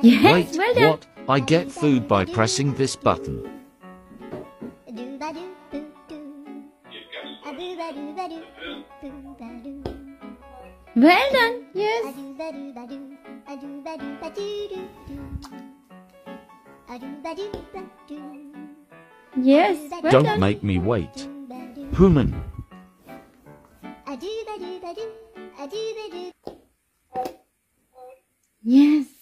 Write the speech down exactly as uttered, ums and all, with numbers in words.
Yes, Wait, well done. what? I get food by pressing this button. Well done. Yes. Yes, well Don't done. make me wait. Human. Yes.